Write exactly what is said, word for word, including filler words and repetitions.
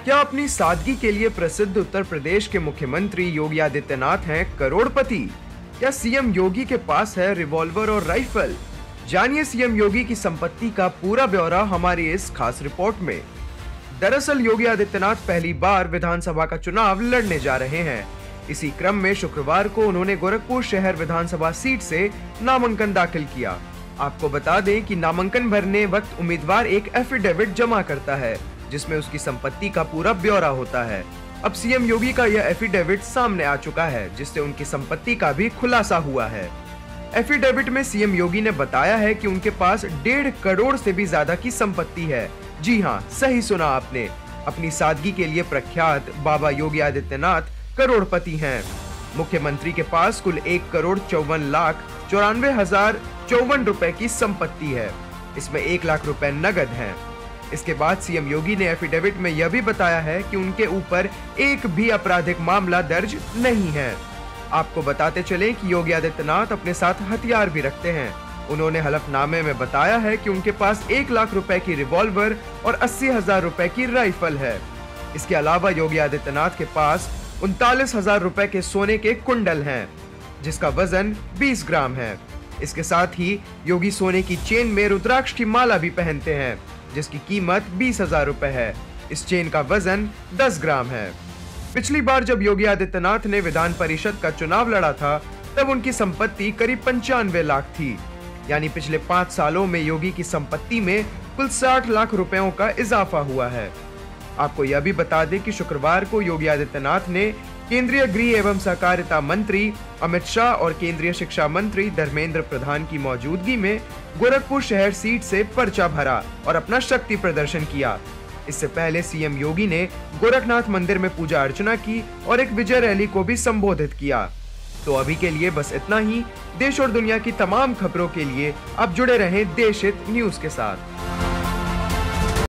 क्या अपनी सादगी के लिए प्रसिद्ध उत्तर प्रदेश के मुख्यमंत्री योगी आदित्यनाथ हैं करोड़पति? क्या सीएम योगी के पास है रिवॉल्वर और राइफल? जानिए सीएम योगी की संपत्ति का पूरा ब्यौरा हमारी इस खास रिपोर्ट में। दरअसल योगी आदित्यनाथ पहली बार विधानसभा का चुनाव लड़ने जा रहे हैं। इसी क्रम में शुक्रवार को उन्होंने गोरखपुर शहर विधानसभा सीट से नामांकन दाखिल किया। आपको बता दें कि नामांकन भरने वक्त उम्मीदवार एक एफिडेविट जमा करता है, जिसमें उसकी संपत्ति का पूरा ब्यौरा होता है। अब सीएम योगी का यह एफिडेविट सामने आ चुका है, जिससे उनकी संपत्ति का भी खुलासा हुआ है। एफिडेविट में सीएम योगी ने बताया है कि उनके पास डेढ़ करोड़ से भी ज्यादा की संपत्ति है। जी हाँ, सही सुना आपने। अपनी सादगी के लिए प्रख्यात बाबा योगी आदित्यनाथ करोड़पति हैं। मुख्यमंत्री के पास कुल एक करोड़ चौवन लाख चौरानवे हजार चौवन रुपए की संपत्ति है। इसमें एक लाख रुपए नगद हैं। इसके बाद सीएम योगी ने एफिडेविट में यह भी बताया है कि उनके ऊपर एक भी आपराधिक मामला दर्ज नहीं है। आपको बताते चलें कि योगी आदित्यनाथ अपने साथ हथियार भी रखते हैं। उन्होंने हलफनामे में बताया है कि उनके पास एक लाख रुपए की रिवॉल्वर और अस्सी हजार रुपए की राइफल है। इसके अलावा योगी आदित्यनाथ के पास उनतालीस हजार रुपए के सोने के कुंडल हैं, जिसका वजन बीस ग्राम है। इसके साथ ही योगी सोने की चेन में रुद्राक्ष की माला भी पहनते हैं, जिसकी कीमत बीस हजार रुपए है। इस चेन का वजन दस ग्राम है। पिछली बार जब योगी आदित्यनाथ ने विधान परिषद का चुनाव लड़ा था, तब उनकी संपत्ति करीब पंचानवे लाख थी। यानी पिछले पाँच सालों में योगी की संपत्ति में कुल साठ लाख रुपयों का इजाफा हुआ है। आपको यह भी बता दें कि शुक्रवार को योगी आदित्यनाथ ने केंद्रीय गृह एवं सहकारिता मंत्री अमित शाह और केंद्रीय शिक्षा मंत्री धर्मेंद्र प्रधान की मौजूदगी में गोरखपुर शहर सीट से पर्चा भरा और अपना शक्ति प्रदर्शन किया। इससे पहले सीएम योगी ने गोरखनाथ मंदिर में पूजा अर्चना की और एक विजय रैली को भी संबोधित किया। तो अभी के लिए बस इतना ही। देश और दुनिया की तमाम खबरों के लिए आप जुड़े रहें देश हित न्यूज के साथ।